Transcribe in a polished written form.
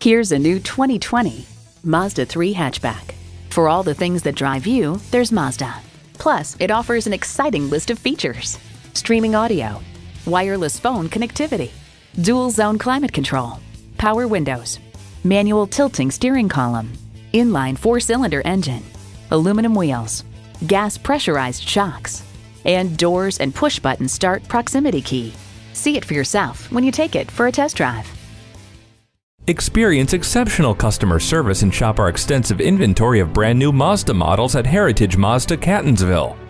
Here's a new 2020 Mazda 3 hatchback. For all the things that drive you, there's Mazda. Plus, it offers an exciting list of features: streaming audio, wireless phone connectivity, dual zone climate control, power windows, manual tilting steering column, inline 4-cylinder engine, aluminum wheels, gas pressurized shocks, and doors and push-button start proximity key. See it for yourself when you take it for a test drive. Experience exceptional customer service and shop our extensive inventory of brand new Mazda models at Heritage Mazda Catonsville.